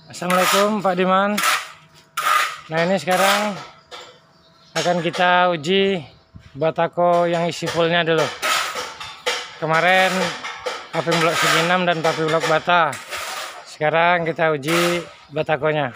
Assalamualaikum Pak Diman. Nah, ini sekarang akan kita uji batako yang isi fullnya dulu. Kemarin paving blok segi 6 dan paving blok bata. Sekarang kita uji batakonya.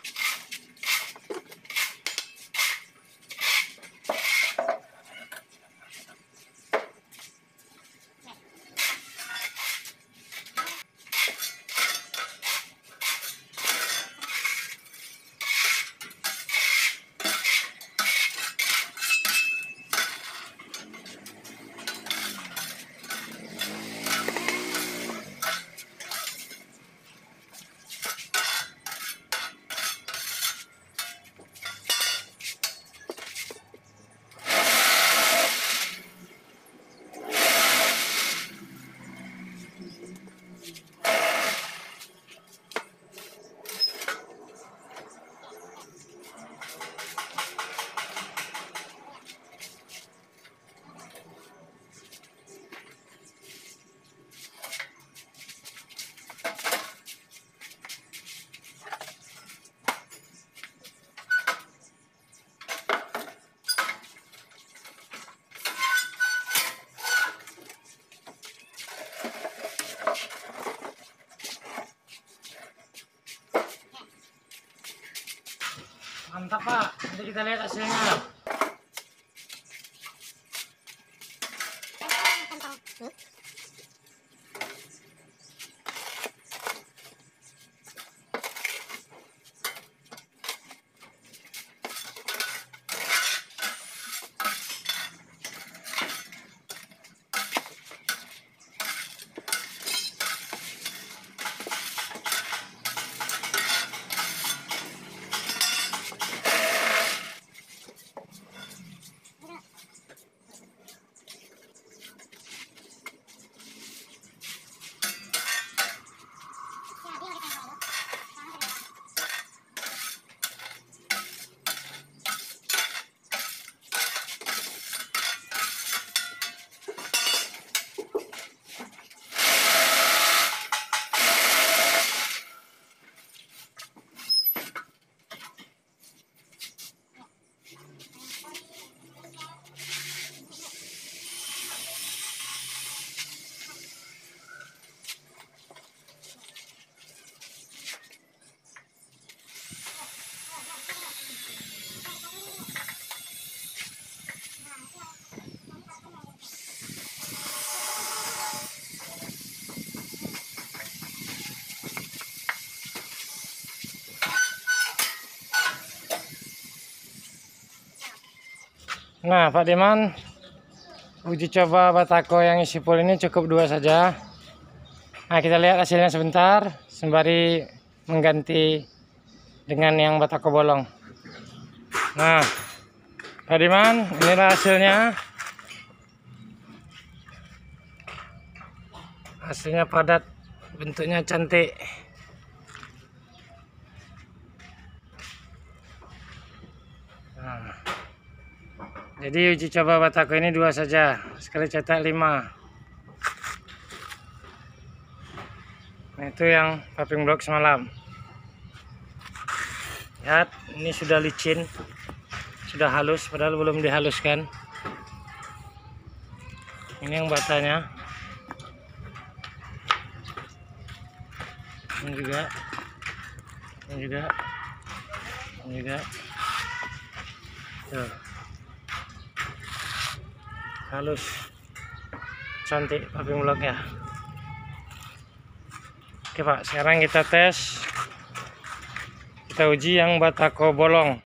Mantap Pak, nanti kita lihat hasilnya. Nah Pak Diman, uji coba batako yang isi full ini cukup 2 saja. Nah, kita lihat hasilnya sebentar sembari mengganti dengan yang batako bolong. Nah Pak Diman, inilah hasilnya. Hasilnya padat, bentuknya cantik. Nah, jadi uji coba batako ini 2 saja, sekali cetak 5. Nah, itu yang paving blok semalam. Lihat, ini sudah licin, sudah halus, padahal belum dihaluskan. Ini yang batanya. Ini juga, ini juga, ini juga. Tuh. Halus, cantik paving bloknya. Oke Pak, sekarang kita tes, kita uji yang batako bolong.